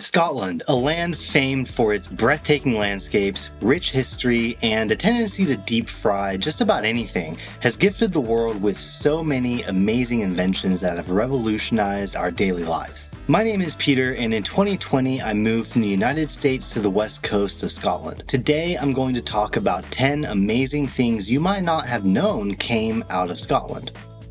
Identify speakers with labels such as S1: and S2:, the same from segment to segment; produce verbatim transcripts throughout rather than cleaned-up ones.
S1: Scotland, a land famed for its breathtaking landscapes, rich history, and a tendency to deep fry just about anything, has gifted the world with so many amazing inventions that have revolutionized our daily lives. My name is Peter, and in twenty twenty I moved from the United States to the west coast of Scotland. Today I'm going to talk about ten amazing things you might not have known came out of Scotland.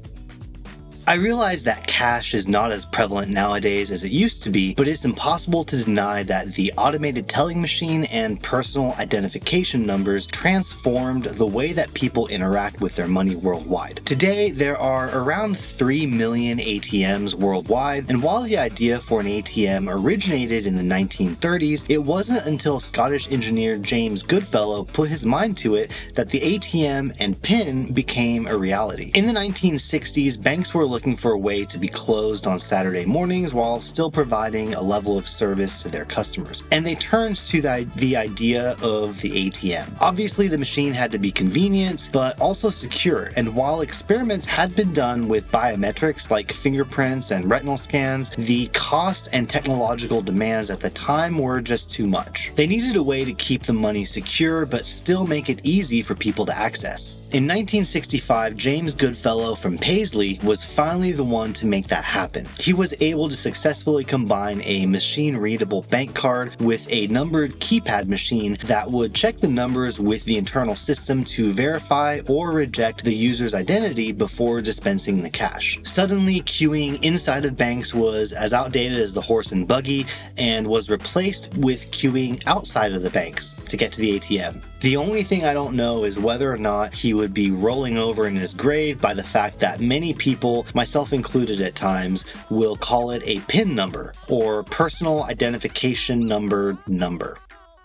S1: I realize that cash is not as prevalent nowadays as it used to be, but it's impossible to deny that the automated telling machine and personal identification numbers transformed the way that people interact with their money worldwide. Today, there are around three million A T Ms worldwide, and while the idea for an A T M originated in the nineteen thirties, it wasn't until Scottish engineer James Goodfellow put his mind to it that the A T M and PIN became a reality. In the nineteen sixties, banks were looking for a way to be closed on Saturday mornings while still providing a level of service to their customers. And they turned to the, the idea of the A T M. Obviously, the machine had to be convenient, but also secure. And while experiments had been done with biometrics like fingerprints and retinal scans, the cost and technological demands at the time were just too much. They needed a way to keep the money secure, but still make it easy for people to access. In nineteen sixty-five, James Goodfellow from Paisley was finally the one to make that happen. He was able to successfully combine a machine-readable bank card with a numbered keypad machine that would check the numbers with the internal system to verify or reject the user's identity before dispensing the cash. Suddenly, queuing inside of banks was as outdated as the horse and buggy and was replaced with queuing outside of the banks to get to the A T M. The only thing I don't know is whether or not he would be rolling over in his grave by the fact that many people, myself included at times, will call it a PIN number, or personal identification number number.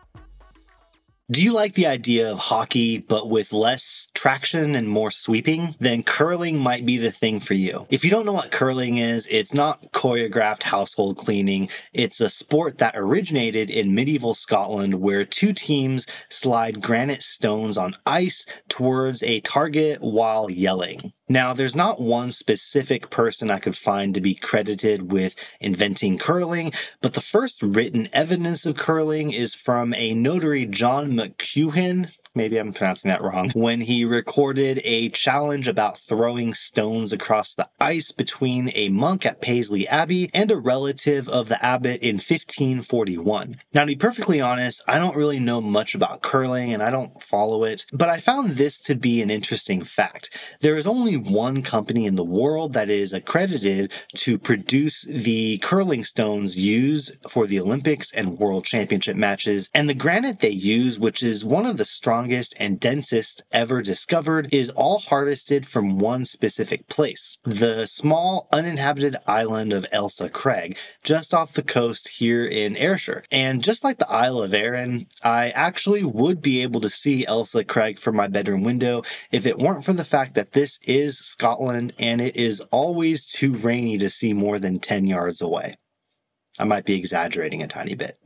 S1: Do you like the idea of hockey but with less traction and more sweeping? Then curling might be the thing for you. If you don't know what curling is, it's not choreographed household cleaning. It's a sport that originated in medieval Scotland where two teams slide granite stones on ice towards a target while yelling. Now, there's not one specific person I could find to be credited with inventing curling, but the first written evidence of curling is from a notary, John McEwen. Maybe I'm pronouncing that wrong, when he recorded a challenge about throwing stones across the ice between a monk at Paisley Abbey and a relative of the abbot in fifteen forty-one. Now, to be perfectly honest, I don't really know much about curling and I don't follow it, but I found this to be an interesting fact. There is only one company in the world that is accredited to produce the curling stones used for the Olympics and World Championship matches, and the granite they use, which is one of the strongest and densest ever discovered, is all harvested from one specific place, the small uninhabited island of Ailsa Craig, just off the coast here in Ayrshire. And just like the Isle of Arran, I actually would be able to see Ailsa Craig from my bedroom window if it weren't for the fact that this is Scotland and it is always too rainy to see more than ten yards away. I might be exaggerating a tiny bit.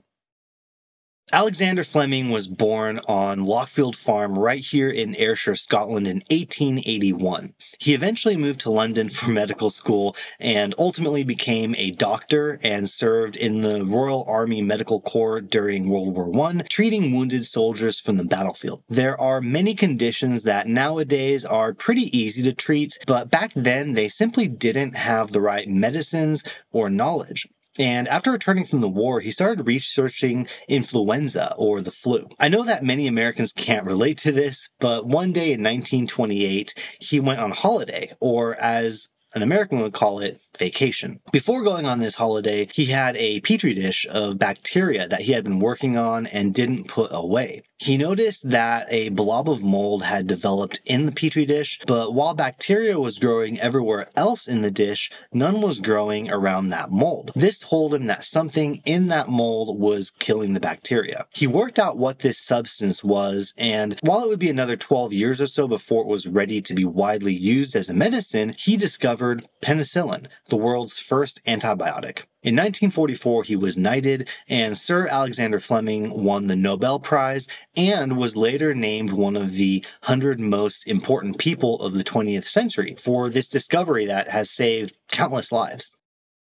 S1: Alexander Fleming was born on Lockfield Farm right here in Ayrshire, Scotland in eighteen eighty-one. He eventually moved to London for medical school and ultimately became a doctor and served in the Royal Army Medical Corps during World War One, treating wounded soldiers from the battlefield. There are many conditions that nowadays are pretty easy to treat, but back then they simply didn't have the right medicines or knowledge. And after returning from the war, he started researching influenza, or the flu. I know that many Americans can't relate to this, but one day in nineteen twenty-eight, he went on holiday, or as an American would call it, vacation. Before going on this holiday, he had a petri dish of bacteria that he had been working on and didn't put away. He noticed that a blob of mold had developed in the petri dish, but while bacteria was growing everywhere else in the dish, none was growing around that mold. This told him that something in that mold was killing the bacteria. He worked out what this substance was, and while it would be another twelve years or so before it was ready to be widely used as a medicine, he discovered penicillin, the world's first antibiotic. In nineteen forty-four, he was knighted, and Sir Alexander Fleming won the Nobel Prize and was later named one of the one hundred most important people of the twentieth century for this discovery that has saved countless lives.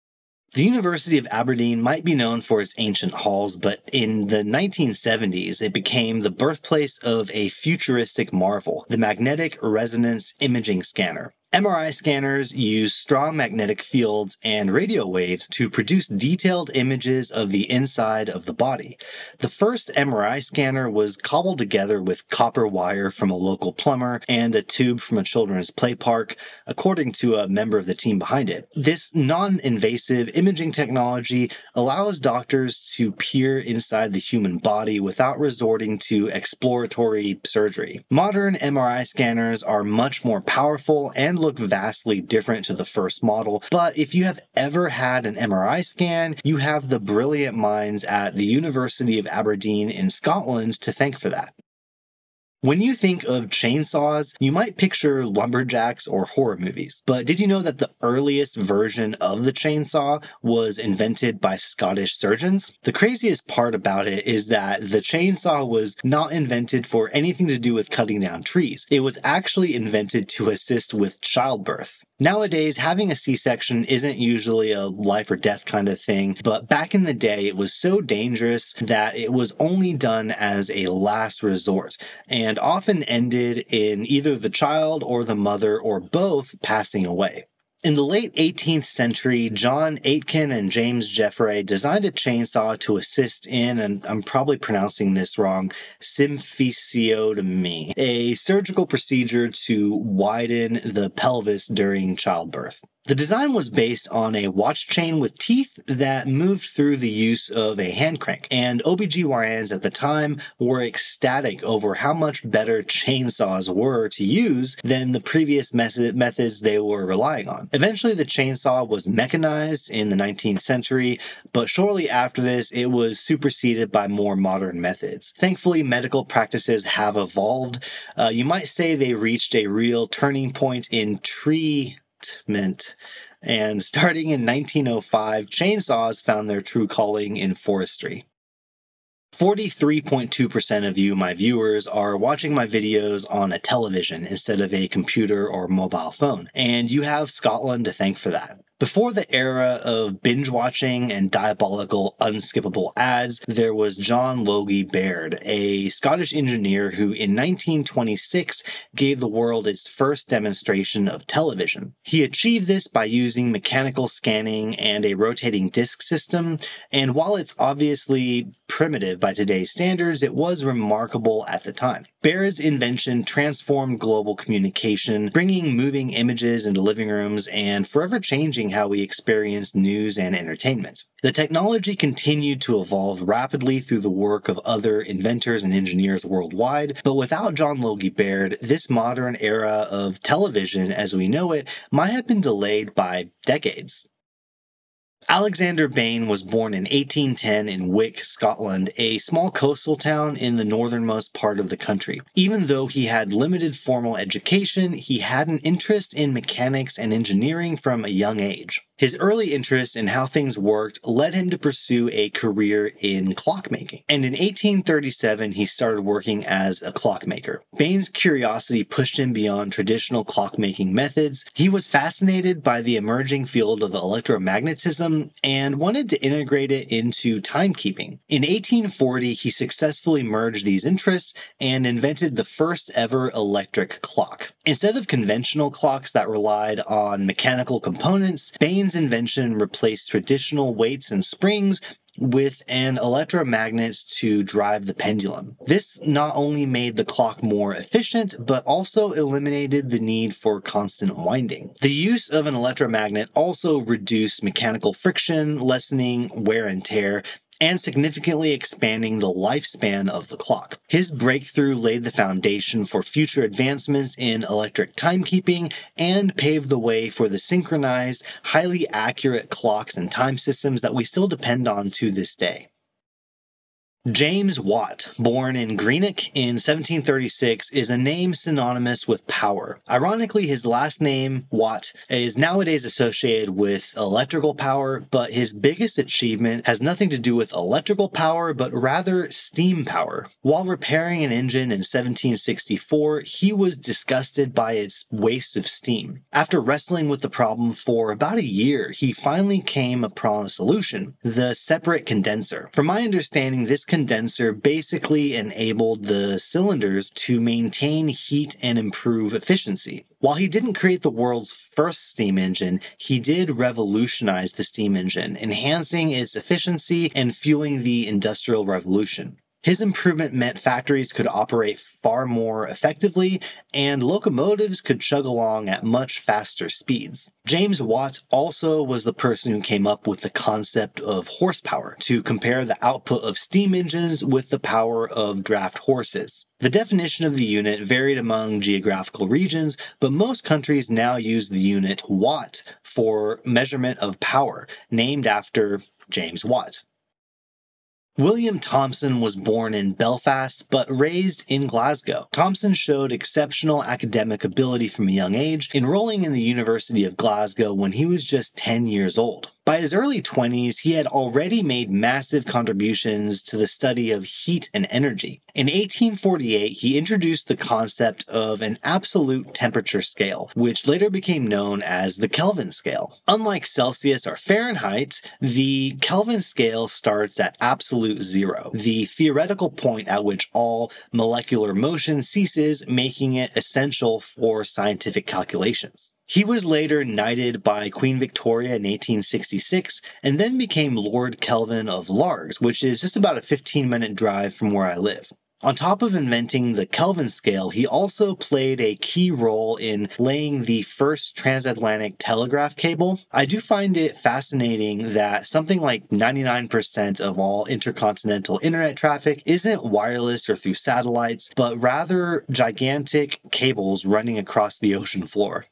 S1: The University of Aberdeen might be known for its ancient halls, but in the nineteen seventies, it became the birthplace of a futuristic marvel, the magnetic resonance imaging scanner. M R I scanners use strong magnetic fields and radio waves to produce detailed images of the inside of the body. The first M R I scanner was cobbled together with copper wire from a local plumber and a tube from a children's play park, according to a member of the team behind it. This non-invasive imaging technology allows doctors to peer inside the human body without resorting to exploratory surgery. Modern M R I scanners are much more powerful and look vastly different to the first model, but if you have ever had an M R I scan, you have the brilliant minds at the University of Aberdeen in Scotland to thank for that. When you think of chainsaws, you might picture lumberjacks or horror movies. But did you know that the earliest version of the chainsaw was invented by Scottish surgeons? The craziest part about it is that the chainsaw was not invented for anything to do with cutting down trees. It was actually invented to assist with childbirth. Nowadays, having a C-section isn't usually a life or death kind of thing, but back in the day, it was so dangerous that it was only done as a last resort, and often ended in either the child or the mother or both passing away. In the late eighteenth century, John Aitken and James Jeffrey designed a chainsaw to assist in, and I'm probably pronouncing this wrong, symphysiotomy, a surgical procedure to widen the pelvis during childbirth. The design was based on a watch chain with teeth that moved through the use of a hand crank, and O B G Y Ns at the time were ecstatic over how much better chainsaws were to use than the previous method methods they were relying on. Eventually, the chainsaw was mechanized in the nineteenth century, but shortly after this, it was superseded by more modern methods. Thankfully, medical practices have evolved. Uh, you might say they reached a real turning point in tree and starting in nineteen oh five, chainsaws found their true calling in forestry. forty-three point two percent of you, my viewers, are watching my videos on a television instead of a computer or mobile phone, and you have Scotland to thank for that. Before the era of binge watching and diabolical unskippable ads, there was John Logie Baird, a Scottish engineer who in nineteen twenty-six gave the world its first demonstration of television. He achieved this by using mechanical scanning and a rotating disc system, and while it's obviously primitive by today's standards, it was remarkable at the time. Baird's invention transformed global communication, bringing moving images into living rooms and forever changing how we experience news and entertainment. The technology continued to evolve rapidly through the work of other inventors and engineers worldwide, but without John Logie Baird, this modern era of television as we know it might have been delayed by decades. Alexander Bain was born in eighteen ten in Wick, Scotland, a small coastal town in the northernmost part of the country. Even though he had limited formal education, he had an interest in mechanics and engineering from a young age. His early interest in how things worked led him to pursue a career in clockmaking, and in eighteen thirty-seven he started working as a clockmaker. Bain's curiosity pushed him beyond traditional clockmaking methods. He was fascinated by the emerging field of electromagnetism and wanted to integrate it into timekeeping. In eighteen forty, he successfully merged these interests and invented the first ever electric clock. Instead of conventional clocks that relied on mechanical components, Bain's invention replaced traditional weights and springs with an electromagnet to drive the pendulum. This not only made the clock more efficient, but also eliminated the need for constant winding. The use of an electromagnet also reduced mechanical friction, lessening wear and tear, and significantly expanding the lifespan of the clock. His breakthrough laid the foundation for future advancements in electric timekeeping and paved the way for the synchronized, highly accurate clocks and time systems that we still depend on to this day. James Watt, born in Greenock in seventeen thirty-six, is a name synonymous with power. Ironically, his last name, Watt, is nowadays associated with electrical power, but his biggest achievement has nothing to do with electrical power, but rather steam power. While repairing an engine in seventeen sixty-four, he was disgusted by its waste of steam. After wrestling with the problem for about a year, he finally came upon a solution: the separate condenser. From my understanding, this condenser basically enabled the cylinders to maintain heat and improve efficiency. While he didn't create the world's first steam engine, he did revolutionize the steam engine, enhancing its efficiency and fueling the Industrial Revolution. His improvement meant factories could operate far more effectively, and locomotives could chug along at much faster speeds. James Watt also was the person who came up with the concept of horsepower, to compare the output of steam engines with the power of draft horses. The definition of the unit varied among geographical regions, but most countries now use the unit watt for measurement of power, named after James Watt. William Thomson was born in Belfast, but raised in Glasgow. Thomson showed exceptional academic ability from a young age, enrolling in the University of Glasgow when he was just ten years old. By his early twenties, he had already made massive contributions to the study of heat and energy. In eighteen forty-eight, he introduced the concept of an absolute temperature scale, which later became known as the Kelvin Scale. Unlike Celsius or Fahrenheit, the Kelvin Scale starts at absolute zero, the theoretical point at which all molecular motion ceases, making it essential for scientific calculations. He was later knighted by Queen Victoria in eighteen sixty-six, and then became Lord Kelvin of Largs, which is just about a fifteen minute drive from where I live. On top of inventing the Kelvin scale, he also played a key role in laying the first transatlantic telegraph cable. I do find it fascinating that something like ninety-nine percent of all intercontinental internet traffic isn't wireless or through satellites, but rather gigantic cables running across the ocean floor.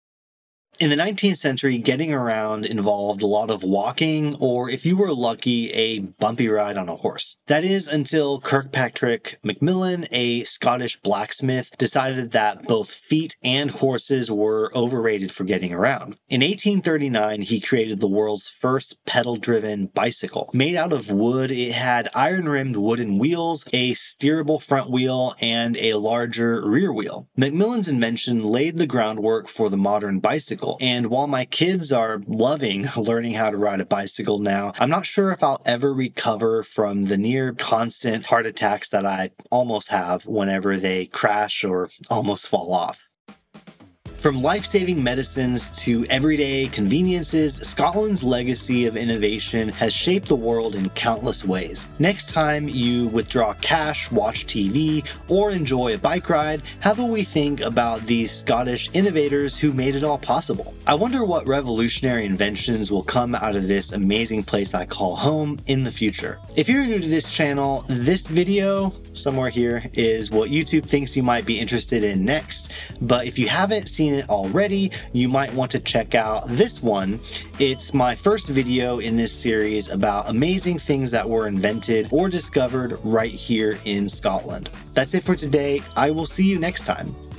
S1: In the nineteenth century, getting around involved a lot of walking, or if you were lucky, a bumpy ride on a horse. That is until Kirkpatrick Macmillan, a Scottish blacksmith, decided that both feet and horses were overrated for getting around. In eighteen thirty-nine, he created the world's first pedal-driven bicycle. Made out of wood, it had iron-rimmed wooden wheels, a steerable front wheel, and a larger rear wheel. Macmillan's invention laid the groundwork for the modern bicycle. And while my kids are loving learning how to ride a bicycle now, I'm not sure if I'll ever recover from the near constant heart attacks that I almost have whenever they crash or almost fall off. From life-saving medicines to everyday conveniences, Scotland's legacy of innovation has shaped the world in countless ways. Next time you withdraw cash, watch T V, or enjoy a bike ride, have a wee think about these Scottish innovators who made it all possible. I wonder what revolutionary inventions will come out of this amazing place I call home in the future. If you're new to this channel, this video, somewhere here, is what YouTube thinks you might be interested in next, but if you haven't seen it already, you might want to check out this one. It's my first video in this series about amazing things that were invented or discovered right here in Scotland. That's it for today. I will see you next time.